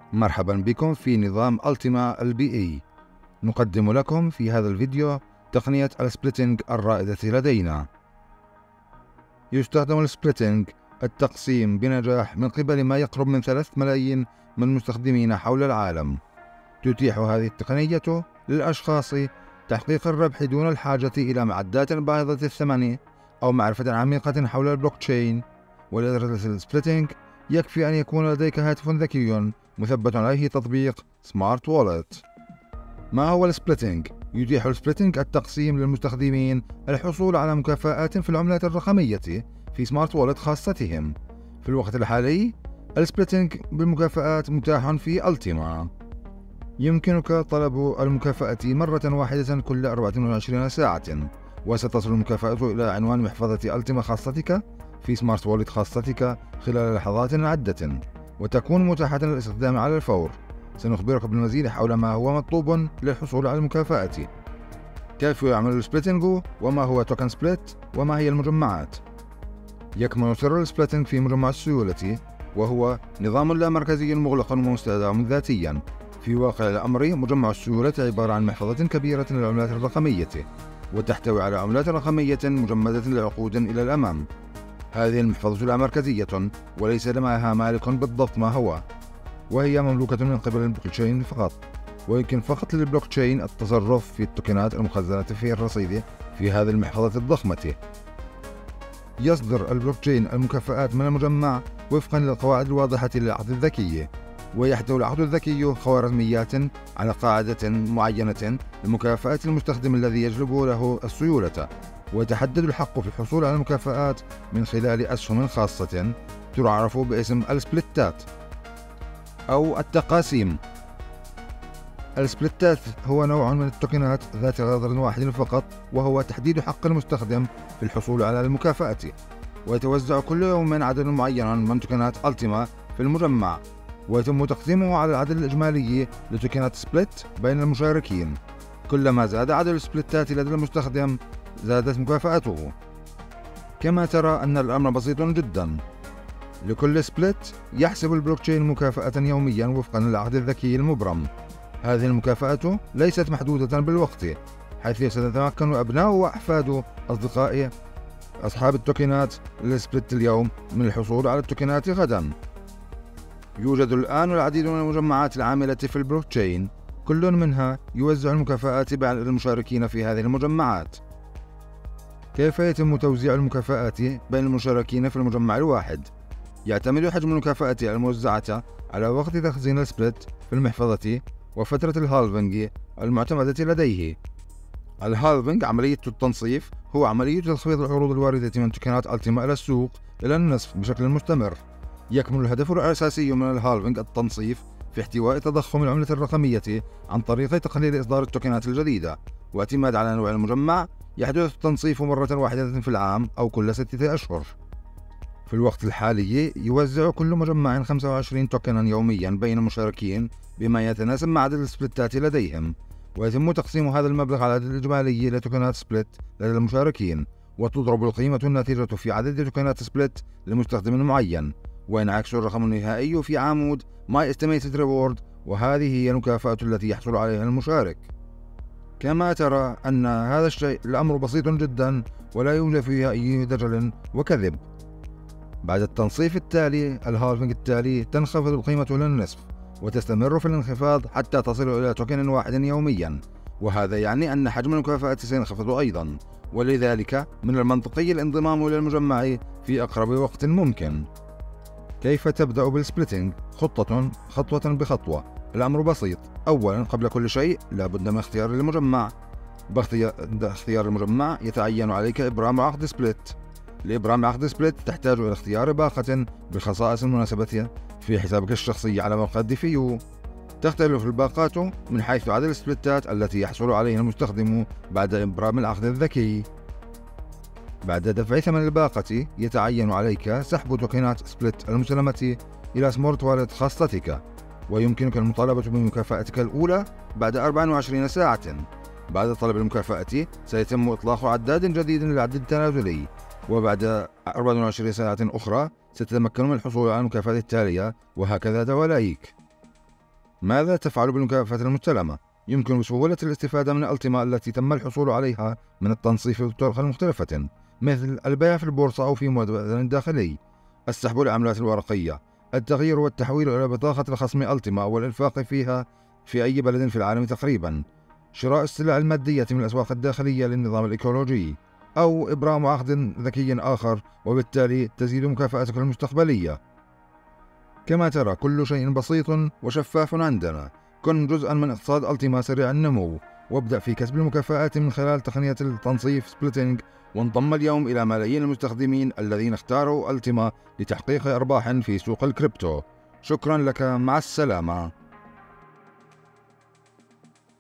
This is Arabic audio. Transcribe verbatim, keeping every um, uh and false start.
مرحبا بكم في نظام ألتيما البيئي. نقدم لكم في هذا الفيديو تقنية السبليتنج الرائدة لدينا. يستخدم السبليتنج التقسيم بنجاح من قبل ما يقرب من ثلاثة ملايين من المستخدمين حول العالم. تتيح هذه التقنية للأشخاص تحقيق الربح دون الحاجة إلى معدات باهظة الثمن أو معرفة عميقة حول البلوك تشين. ولإدارة السبليتنج يكفي أن يكون لديك هاتف ذكي مثبت عليه تطبيق سمارت وولت. ما هو السبليتنج؟ يتيح السبليتنج التقسيم للمستخدمين الحصول على مكافآت في العملات الرقمية في سمارت وولت خاصتهم. في الوقت الحالي السبليتنج بالمكافآت متاح في ألتيما. يمكنك طلب المكافأة مرة واحدة كل أربعة وعشرين ساعة، وستصل المكافأة إلى عنوان محفظة ألتيما خاصتك في سمارت وولت خاصتك خلال لحظات عدة، وتكون متاحة للاستخدام على الفور. سنخبرك بالمزيد حول ما هو مطلوب للحصول على المكافأة، كيف يعمل السبليتنج، وما هو توكن سبليت، وما هي المجمعات. يكمن سر السبليتنج في مجمع السيولة، وهو نظام لا مركزي مغلق ومستدعم ذاتيا. في واقع الأمر مجمع السيولة عبارة عن محفظة كبيرة للعملات الرقمية، وتحتوي على عملات رقمية مجمدة لعقود إلى الأمام. هذه المحفظة لا مركزية وليس معها مالك بالضبط ما هو، وهي مملوكة من قبل البلوك تشين فقط، ويمكن فقط للبلوك تشين التصرف في التوكنات المخزنة في الرصيد في هذه المحفظة الضخمة. يصدر البلوك تشين المكافآت من المجمع وفقا للقواعد الواضحة للعقد الذكي، ويحتوي العقد الذكي خوارزميات على قاعدة معينة لمكافأة المستخدم الذي يجلب له السيولة. ويتحدد الحق في الحصول على المكافآت من خلال أسهم خاصة تعرف باسم السبليتات أو التقاسيم. السبليتات هو نوع من التوكنات ذات غرض واحد فقط، وهو تحديد حق المستخدم في الحصول على المكافأة. ويتوزع كل يوم عدد معين من توكنات ألتيما في المجمع، ويتم تقسيمه على العدد الإجمالي لتوكنات سبليت بين المشاركين. كلما زاد عدد السبليتات لدى المستخدم زادت مكافأته. كما ترى أن الأمر بسيط جدا. لكل سبليت يحسب البلوك تشين مكافأة يوميا وفقا للعقد الذكي المبرم. هذه المكافأة ليست محدودة بالوقت، حيث سيتمكن أبناء وأحفاد أصدقاء أصحاب التوكنات للسبليت اليوم من الحصول على التوكنات غدا. يوجد الآن العديد من المجمعات العاملة في البلوك تشين، كل منها يوزع المكافآت على المشاركين في هذه المجمعات. كيف يتم توزيع المكافآت بين المشاركين في المجمع الواحد؟ يعتمد حجم المكافأة الموزعة على وقت تخزين السبليت في المحفظة وفترة الهالفنج المعتمدة لديه. الهالفنج عملية التنصيف هو عملية تخفيض العروض الواردة من توكنات ألتيما إلى السوق إلى النصف بشكل مستمر. يكمن الهدف الأساسي من الهالفنج التنصيف في احتواء تضخم العملة الرقمية عن طريق تقليل إصدار التوكنات الجديدة، واعتماد على نوع المجمع. يحدث التنصيف مرة واحدة في العام أو كل ستة أشهر. في الوقت الحالي يوزع كل مجمع خمسة وعشرين توكنا يوميا بين المشاركين بما يتناسب مع عدد السبليتات لديهم، ويتم تقسيم هذا المبلغ على العدد الإجمالي لتوكنات سبليت لدى المشاركين، وتضرب القيمة الناتجة في عدد توكنات سبليت لمستخدم معين، وينعكس الرقم النهائي في عمود My Estimated Reward، وهذه هي المكافأة التي يحصل عليها المشارك. كما ترى أن هذا الشيء الأمر بسيط جدا ولا يوجد فيه أي دجل وكذب. بعد التنصيف التالي الهالفنج التالي تنخفض القيمة للنصف، وتستمر في الانخفاض حتى تصل إلى توكن واحد يوميا، وهذا يعني أن حجم المكافأة سينخفض أيضا، ولذلك من المنطقي الانضمام إلى المجمع في أقرب وقت ممكن. كيف تبدأ بالسبليتنج؟ خطة خطوة بخطوة. الأمر بسيط. أولا قبل كل شيء لابد من اختيار المجمع. باختيار المجمع يتعين عليك إبرام عقد سبليت. لإبرام عقد سبليت تحتاج إلى اختيار باقة بالخصائص المناسبة في حسابك الشخصي على موقع ديفيو. تختلف الباقات من حيث عدد السبليتات التي يحصل عليها المستخدم بعد إبرام العقد الذكي. بعد دفع ثمن الباقة يتعين عليك سحب توكنات سبليت المسلمة إلى سمارت وولت خاصتك، ويمكنك المطالبة بمكافأتك الأولى بعد أربع وعشرين ساعة. بعد طلب المكافأة سيتم إطلاق عداد جديد للعد التنازلي، وبعد أربع وعشرين ساعة أخرى ستتمكن من الحصول على المكافأة التالية، وهكذا دواليك. ماذا تفعل بالمكافآت المستلمة؟ يمكن بسهولة الاستفادة من الألتمة التي تم الحصول عليها من التنصيف بطرق مختلفة، مثل البيع في البورصة أو في مخزن داخلي، السحب العملات الورقية، التغيير والتحويل إلى بطاقة الخصم ألتمة والإنفاق فيها في أي بلد في العالم تقريبا، شراء السلع المادية من الأسواق الداخلية للنظام الإيكولوجي، أو إبرام عقد ذكي آخر، وبالتالي تزيد مكافأتك المستقبلية. كما ترى كل شيء بسيط وشفاف عندنا. كن جزءا من اقتصاد ألتيما سريع النمو، وابدأ في كسب المكافآت من خلال تقنية التنصيف سبليتنج، وانضم اليوم إلى ملايين المستخدمين الذين اختاروا ألتيما لتحقيق أرباح في سوق الكريبتو. شكرا لك، مع السلامة.